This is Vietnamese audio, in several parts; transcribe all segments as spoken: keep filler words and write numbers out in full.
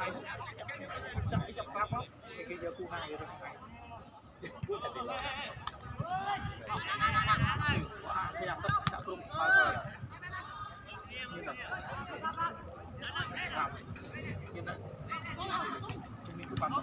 chạy chậm pháp đó cái kia giờ khu hai rồi khi nào sắp sắp cùng bao giờ như là như là chúng mình cứ bắn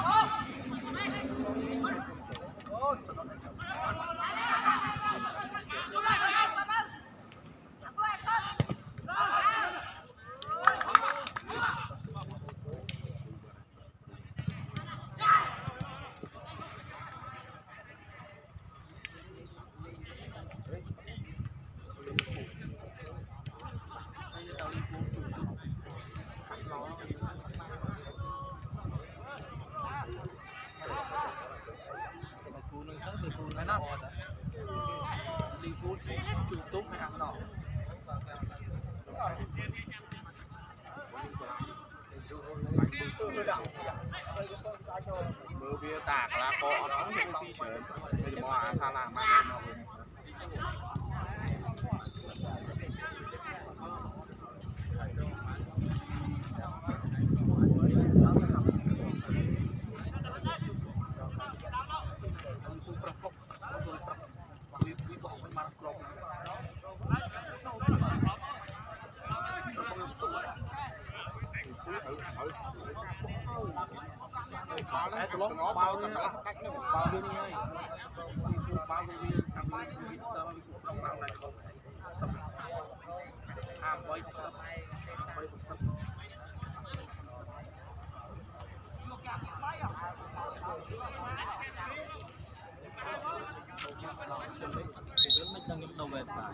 đi phút chụp tốt hay ăn đỏ bữa bia tạc là có nó thì xí chớn bây giờ mà sao làm ăn nó nó nó bao nhiêu là cách nó bao nhiêu này bao nhiêu viên thằng viên Mister trong bao này không à quay sắp quay sắp đầu về phải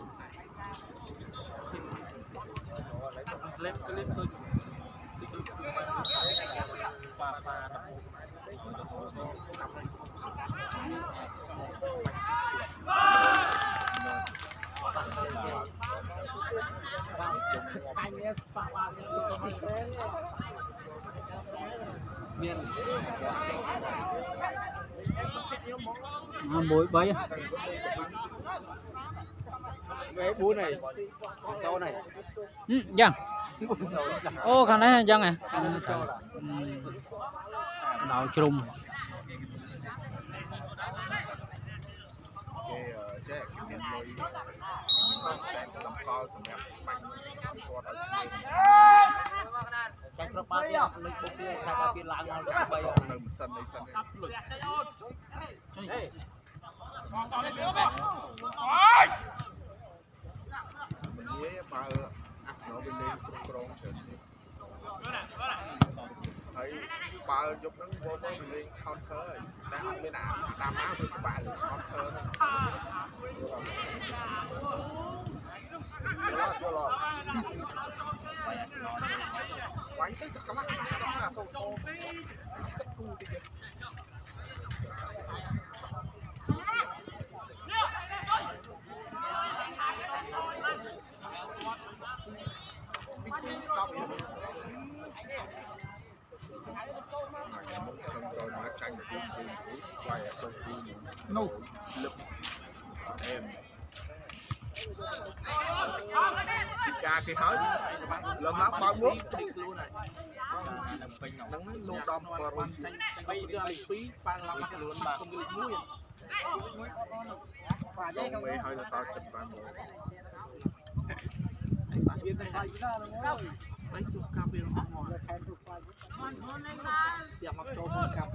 clip clip thôi pha pha anh em pha pha miền muối bấy cái bún này rau này ừ dân ô khăn này dân à đào trùng cái cái cái miếng muối stand làm call sầm nhạt bánh con ở chạy pro ba đi lấy bút đi thay cái pin láng nó chạy bay nơi một sân đây sân đây mình nhớ ba Arsenal bên đây cũng tròn trận thấy ba giúp nó vô với mình lên counter rồi đang ở bên nào đam áp với các bạn counter đó chưa lo quánh tới chắc lắm xong là xong to tất cu đi kìa tranh được cũng quay ở công ty no lực em xịt ca khi hết lâm lắm bao bước nắng luôn đom qua rồi bây giờ lịch phí bằng lắm luôn mà không lịch mũi xong rồi hơi là sao chụp bàn mấy chục cà phê nó ngon tiệm mặc cho một cà phê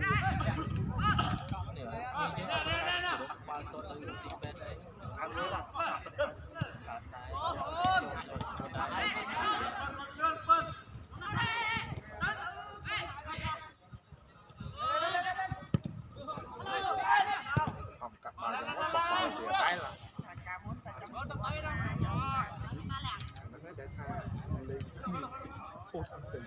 không cặp ba nó bọc vào thì tay là nó để thay lên position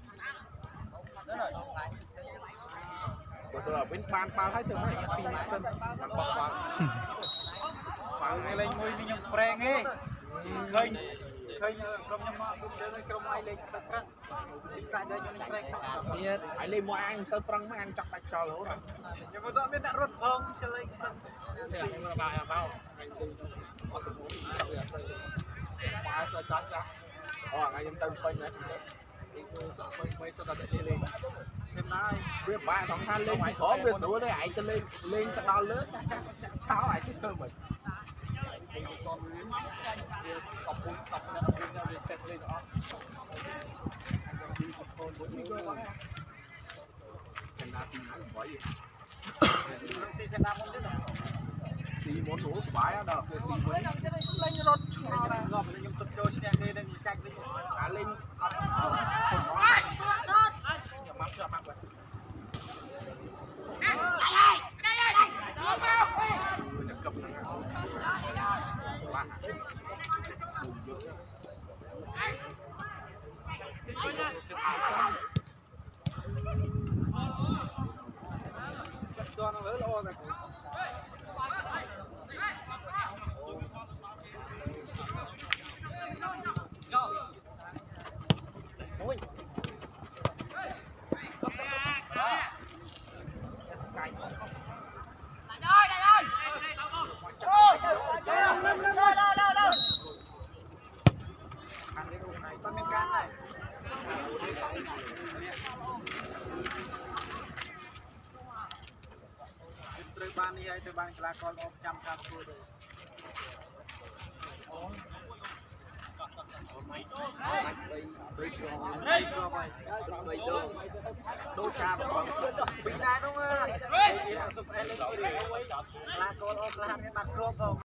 tôi ở bên ban ban thấy thường này pin sânมันbọc vào vào cái lên ngôi đi nhầm preng ấy khơi khơi trong nhầm mà cũng chơi trong ai lên tập preng chính tại đây cho nên preng biết phải lên mua ăn sơ preng mới ăn chọc bạch sò luôn rồi nhưng mà tôi biết đã rút phong sẽ lên thì là vào vào quá cho chắc chắc ồ ngày em tâm quanh đấy thêm nay វាបាក់ថងថាលេងពីក្រោមវាស្រួលទេឯងទៅលេងលេងទៅដល់លើចាស់ចាស់ចាស់ឆោឯងទៅធ្វើមិនขอบคุณขอบคุณขอบคุณนะเรียนเสร็จเลยเนาะកណ្ដាស៊ីណាស់บ่อยទីកណ្ដាលមុនទៀតស៊ីមុននោះសុបាយអត់ដល់គឺស៊ីមុនលេងរត់ឆ្ងល់ណាស់រอบខ្ញុំទឹកចូលឈ្នះគេនឹងចាច់វិញអាលេងអត់សុំអត់ខ្ញុំមកខ្ញុំមកបាទខ្ញុំកឹបហ្នឹងស្លាក់សួនលើល្អណាស់អូយ ตอนเป็นการได้ตรึกบ้านนี้ไอ้ตรึกบ้านกลางกรออกจำการตัวเลยไปกรองไปกรองไปไปโดนដូរការរបស់ពីណានោះអើយសុំអេលេកទៅកลางกรออกกลางนี่บัดครบ